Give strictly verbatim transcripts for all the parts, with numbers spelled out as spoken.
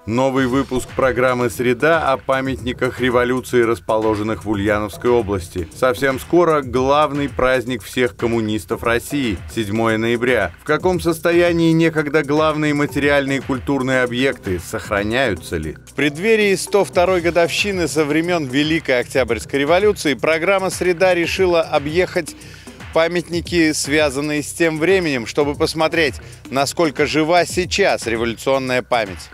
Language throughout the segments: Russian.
Новый выпуск программы «Среда» о памятниках революции, расположенных в Ульяновской области. Совсем скоро главный праздник всех коммунистов России – седьмое ноября. В каком состоянии некогда главные материальные и культурные объекты? Сохраняются ли? В преддверии сто второй годовщины со времен Великой Октябрьской революции программа «Среда» решила объехать памятники, связанные с тем временем, чтобы посмотреть, насколько жива сейчас революционная память.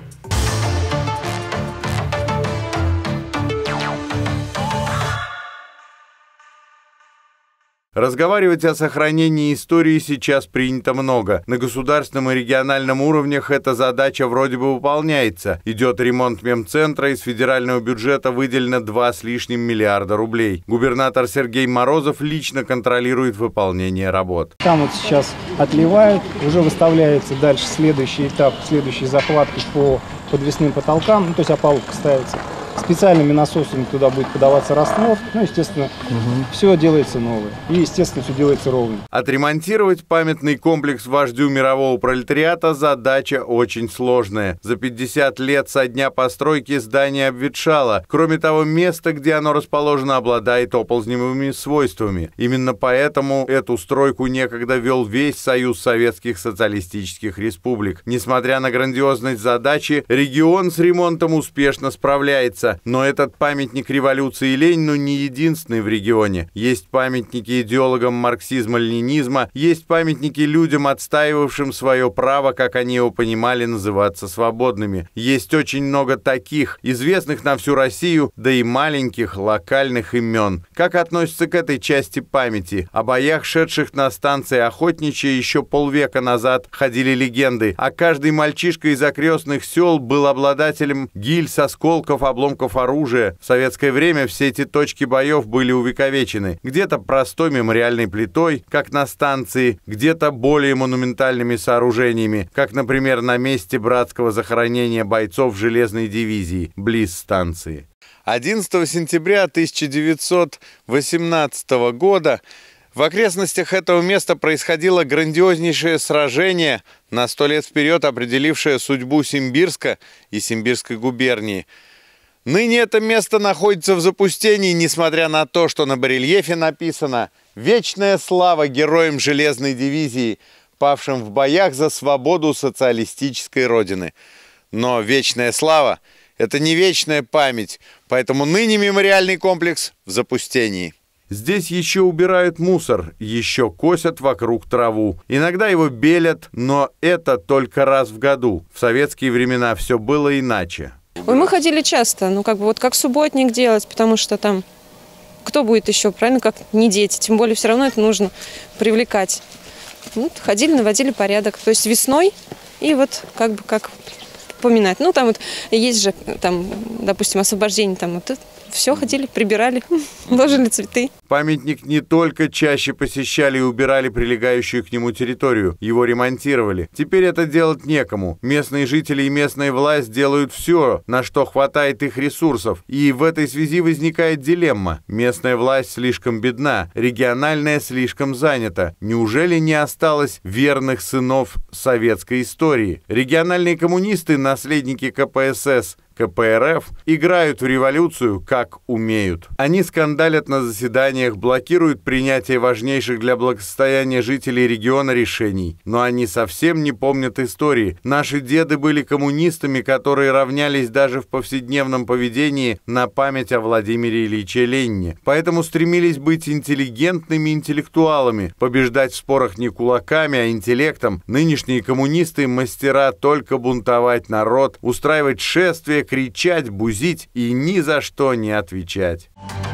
Разговаривать о сохранении истории сейчас принято много. На государственном и региональном уровнях эта задача вроде бы выполняется. Идет ремонт мемцентра, из федерального бюджета выделено два с лишним миллиарда рублей. Губернатор Сергей Морозов лично контролирует выполнение работ. Там вот сейчас отливают, уже выставляется дальше следующий этап, следующие захватки по подвесным потолкам, ну, то есть опалубка ставится. Специальными насосами туда будет подаваться раствор. Ну, естественно, угу. все делается новое. И, естественно, все делается ровно. Отремонтировать памятный комплекс вождю мирового пролетариата задача очень сложная. За пятьдесят лет со дня постройки здание обветшало. Кроме того, место, где оно расположено, обладает оползневыми свойствами. Именно поэтому эту стройку некогда вел весь Союз Советских Социалистических Республик. Несмотря на грандиозность задачи, регион с ремонтом успешно справляется. Но этот памятник революции Ленину не единственный в регионе. Есть памятники идеологам марксизма-ленинизма, есть памятники людям, отстаивавшим свое право, как они его понимали, называться свободными. Есть очень много таких, известных на всю Россию, да и маленьких локальных имен. Как относятся к этой части памяти? О боях, шедших на станции Охотничья, еще полвека назад ходили легенды, а каждый мальчишка из окрестных сел был обладателем гильз, осколков, обломков оружия. В советское время все эти точки боев были увековечены. Где-то простой мемориальной плитой, как на станции, где-то более монументальными сооружениями, как, например, на месте братского захоронения бойцов железной дивизии, близ станции. одиннадцатого сентября тысяча девятьсот восемнадцатого года в окрестностях этого места происходило грандиознейшее сражение, на сто лет вперед определившее судьбу Симбирска и Симбирской губернии. Ныне это место находится в запустении, несмотря на то, что на барельефе написано «Вечная слава героям железной дивизии, павшим в боях за свободу социалистической родины». Но вечная слава – это не вечная память, поэтому ныне мемориальный комплекс в запустении. Здесь еще убирают мусор, еще косят вокруг траву. Иногда его белят, но это только раз в году. В советские времена все было иначе. Ой, мы ходили часто, ну как бы вот как субботник делать, потому что там кто будет еще, правильно, как не дети, тем более все равно это нужно привлекать. Вот, ходили, наводили порядок, то есть весной и вот как бы как поминать. Ну там вот есть же, там, допустим, освобождение, там вот все ходили, прибирали, ложили цветы. Памятник не только чаще посещали и убирали прилегающую к нему территорию, его ремонтировали. Теперь это делать некому. Местные жители и местная власть делают все, на что хватает их ресурсов. И в этой связи возникает дилемма. Местная власть слишком бедна, региональная слишком занята. Неужели не осталось верных сынов советской истории? Региональные коммунисты, наследники ка пэ эс эс, ка пэ эр эф, играют в революцию как умеют. Они скандалят на заседаниях, блокируют принятие важнейших для благосостояния жителей региона решений. Но они совсем не помнят истории. Наши деды были коммунистами, которые равнялись даже в повседневном поведении на память о Владимире Ильиче Ленине. Поэтому стремились быть интеллигентными интеллектуалами, побеждать в спорах не кулаками, а интеллектом. Нынешние коммунисты – мастера только бунтовать народ, устраивать шествия, кричать, бузить и ни за что не отвечать.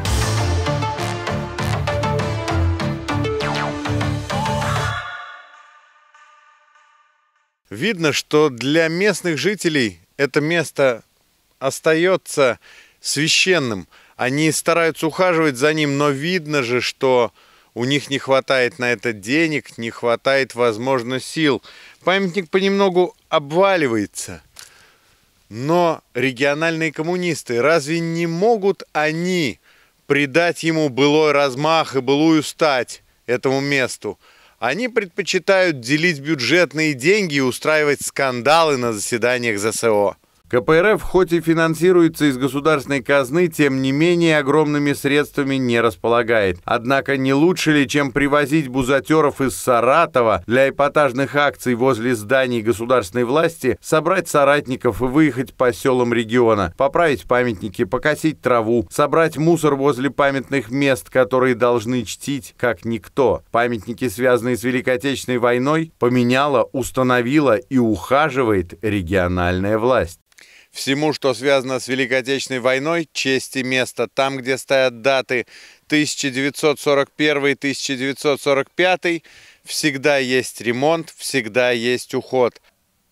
Видно, что для местных жителей это место остается священным. Они стараются ухаживать за ним, но видно же, что у них не хватает на это денег, не хватает, возможно, сил. Памятник понемногу обваливается. Но региональные коммунисты, разве не могут они придать ему былой размах и былую стать этому месту? Они предпочитают делить бюджетные деньги и устраивать скандалы на заседаниях зэ эс о. ка пэ эр эф хоть и финансируется из государственной казны, тем не менее огромными средствами не располагает. Однако не лучше ли, чем привозить бузатеров из Саратова для эпатажных акций возле зданий государственной власти, собрать соратников и выехать по селам региона, поправить памятники, покосить траву, собрать мусор возле памятных мест, которые должны чтить как никто. Памятники, связанные с Великой Отечественной войной, поменяла, установила и ухаживает региональная власть. Всему, что связано с Великой Отечественной войной, честь и место там, где стоят даты тысяча девятьсот сорок первый — тысяча девятьсот сорок пятый, всегда есть ремонт, всегда есть уход.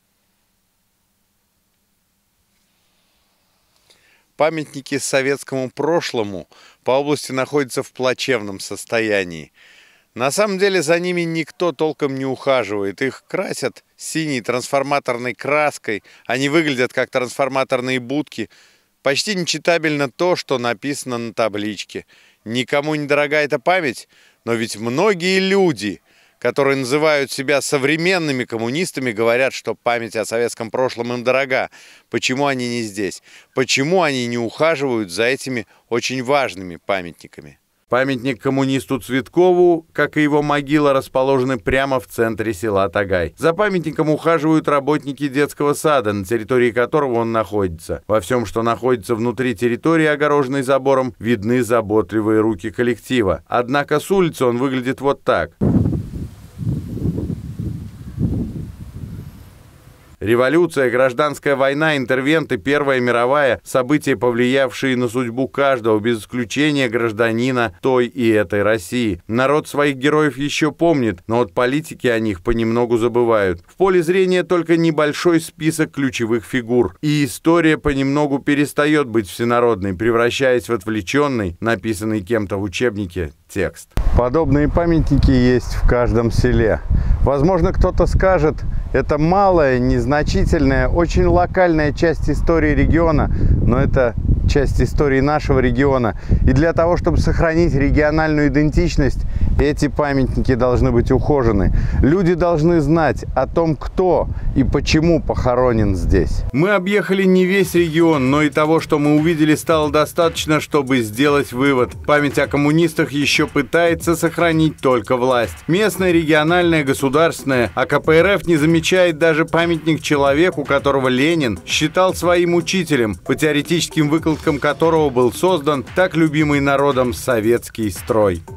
Памятники советскому прошлому по области находятся в плачевном состоянии. На самом деле за ними никто толком не ухаживает. Их красят синей трансформаторной краской. Они выглядят как трансформаторные будки. Почти нечитабельно то, что написано на табличке. Никому не дорога эта память, но ведь многие люди, которые называют себя современными коммунистами, говорят, что память о советском прошлом им дорога. Почему они не здесь? Почему они не ухаживают за этими очень важными памятниками? Памятник коммунисту Цветкову, как и его могила, расположены прямо в центре села Тагай. За памятником ухаживают работники детского сада, на территории которого он находится. Во всем, что находится внутри территории, огороженной забором, видны заботливые руки коллектива. Однако с улицы он выглядит вот так. Революция, гражданская война, интервенты, Первая мировая – события, повлиявшие на судьбу каждого, без исключения гражданина той и этой России. Народ своих героев еще помнит, но вот политики о них понемногу забывают. В поле зрения только небольшой список ключевых фигур. И история понемногу перестает быть всенародной, превращаясь в отвлеченный, написанный кем-то в учебнике, текст. Подобные памятники есть в каждом селе. Возможно, кто-то скажет, это малая, незначительная, очень локальная часть истории региона, но это часть истории нашего региона. И для того, чтобы сохранить региональную идентичность, эти памятники должны быть ухожены. Люди должны знать о том, кто и почему похоронен здесь. Мы объехали не весь регион, но и того, что мы увидели, стало достаточно, чтобы сделать вывод. Память о коммунистах еще пытается сохранить только власть. Местная, региональная, государственная. А ка пэ эр эф не замечает даже памятник человеку, которого Ленин считал своим учителем, по теоретическим выкладкам которого был создан так любимый народом советский строй.